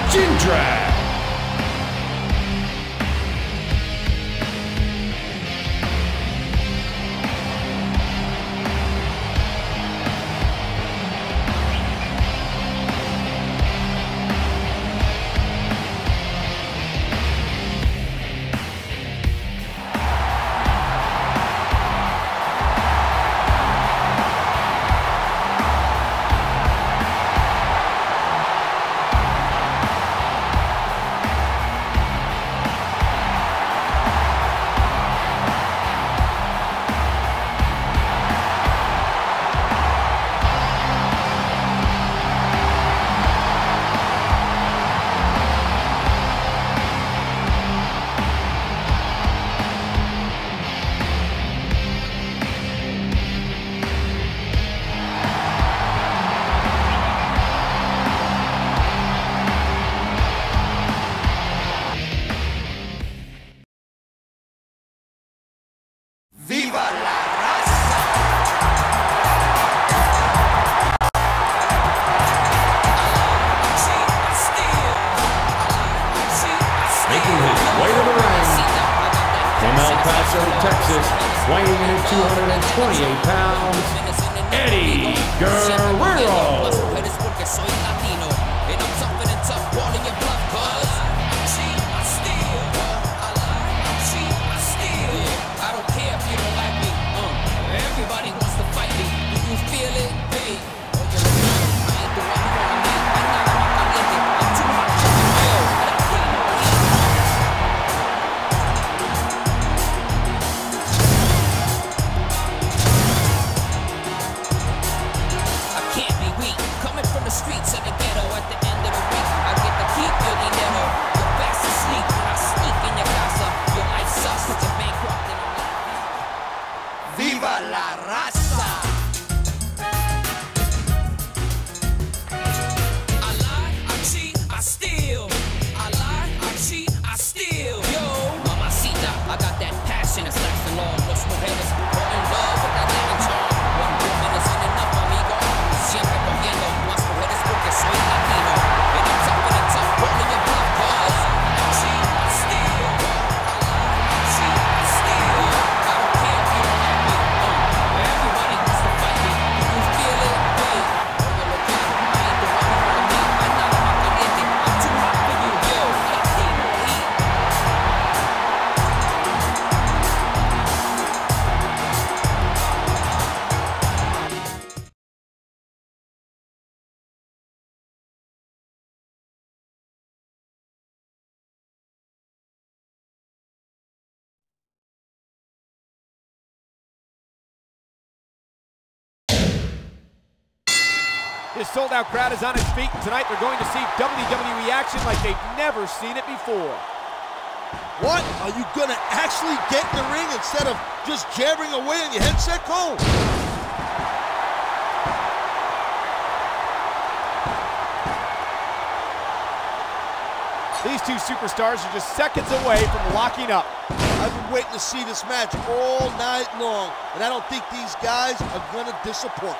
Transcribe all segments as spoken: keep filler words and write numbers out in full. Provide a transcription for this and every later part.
Jindrak. Texas, weighing in at two hundred twenty-eight pounds, Eddie Guerrero. Everybody wants to fight me. Do you feel it? Hey. Streets of the ghetto at the end of the week. I get to keep your dinero. You're fast asleep. I sneak in your casa. Your life sucks. Cause you're bankrupt and I'm Viva la raza! I lie, I cheat, I steal. I lie, I cheat, I steal. Yo, mamacita, I got that passion that's lasting long. Los mujeres fall in love with that Latin charm. One woman isn't enough, amigo. Siempre cogiendo más mujeres porque soy latino. And I'm tough and I'm tough, rolling your bluff, cause I cheat, I steal. I cheat, I steal. I don't care if you don't like me. Uh, everybody wants to fight me. You feel it? Hey. Oye, look out. I ain't the one for me. I'm not a caliente. I'm too hot for you, yo. Latino heat. This sold-out crowd is on its feet, and tonight they're going to see W W E action like they've never seen it before. What? Are you gonna actually get in the ring instead of just jabbering away on your headset, Cole? These two superstars are just seconds away from locking up. I've been waiting to see this match all night long, and I don't think these guys are gonna disappoint.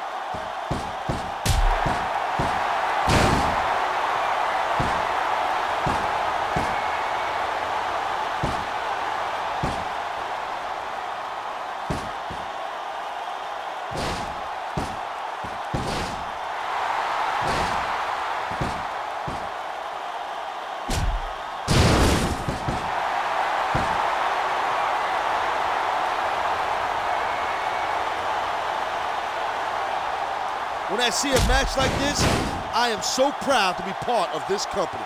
When I see a match like this, I am so proud to be part of this company.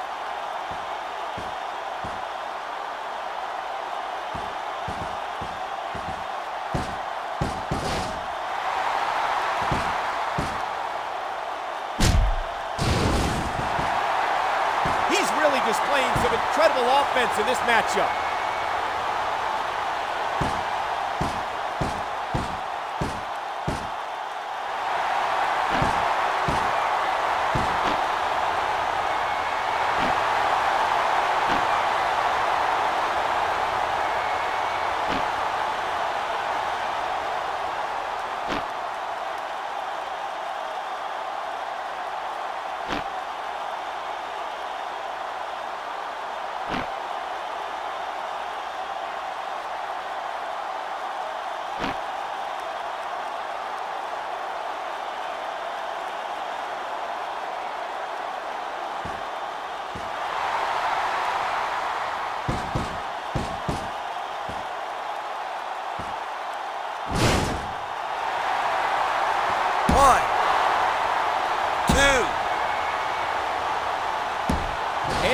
He's really displaying some incredible offense in this matchup.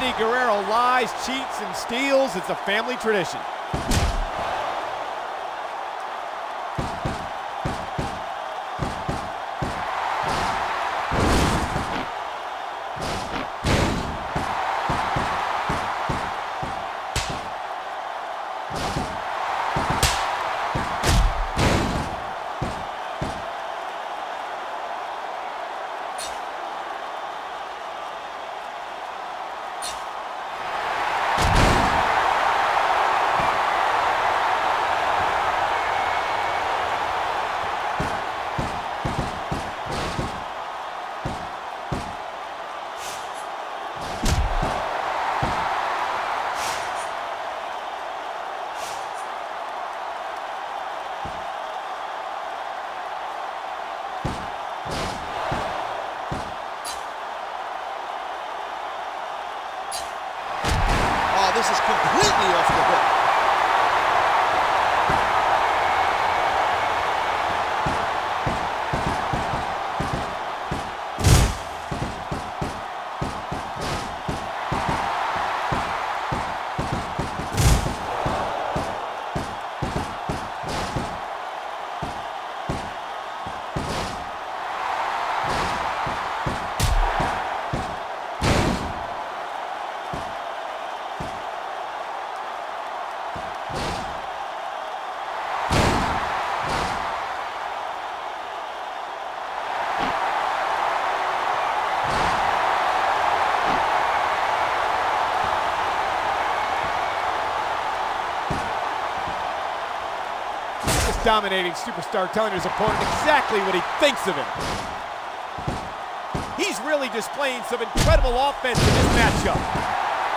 Eddie Guerrero lies, cheats, and steals. It's a family tradition. This is completely off the hook. Dominating superstar telling his opponent exactly what he thinks of him. He's really displaying some incredible offense in this matchup.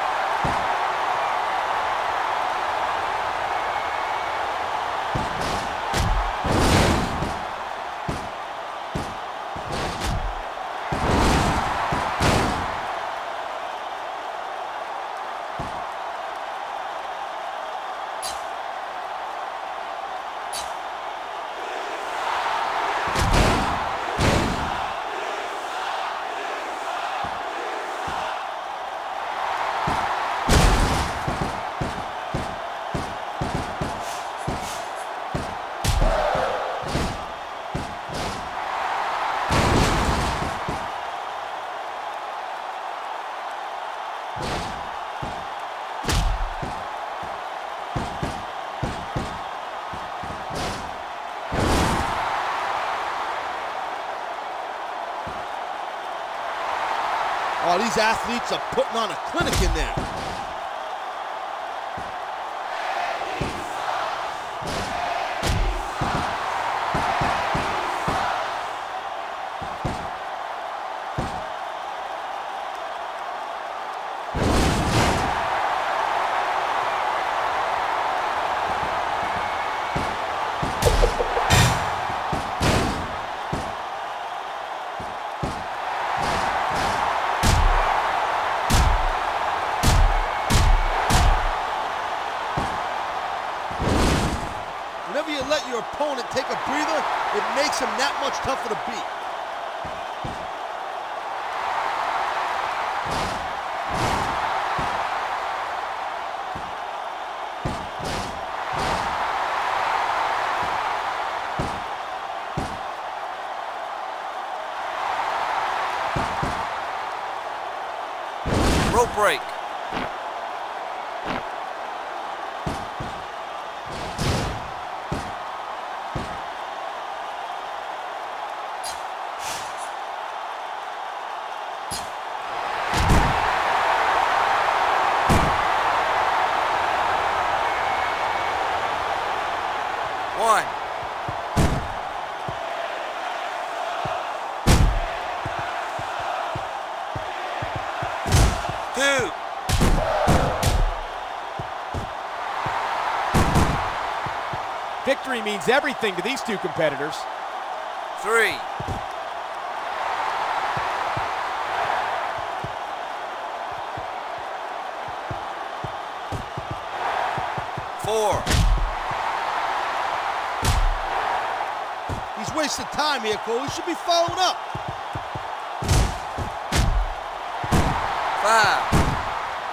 Oh, these athletes are putting on a clinic in there. Whenever you let your opponent take a breather, it makes him that much tougher to beat. Rope break. One. Two. Victory means everything to these two competitors. Three. Four. He's wasting time here, Cole. He should be following up. Five.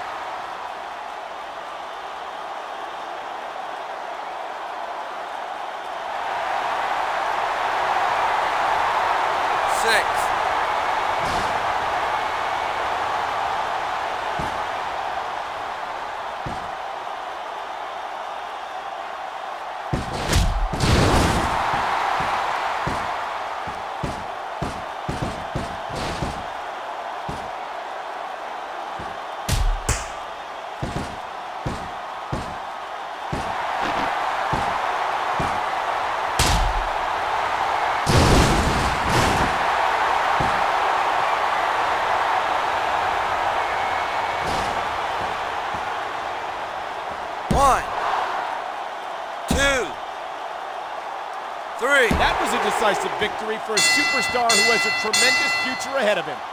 three. That was a decisive victory for a superstar who has a tremendous future ahead of him.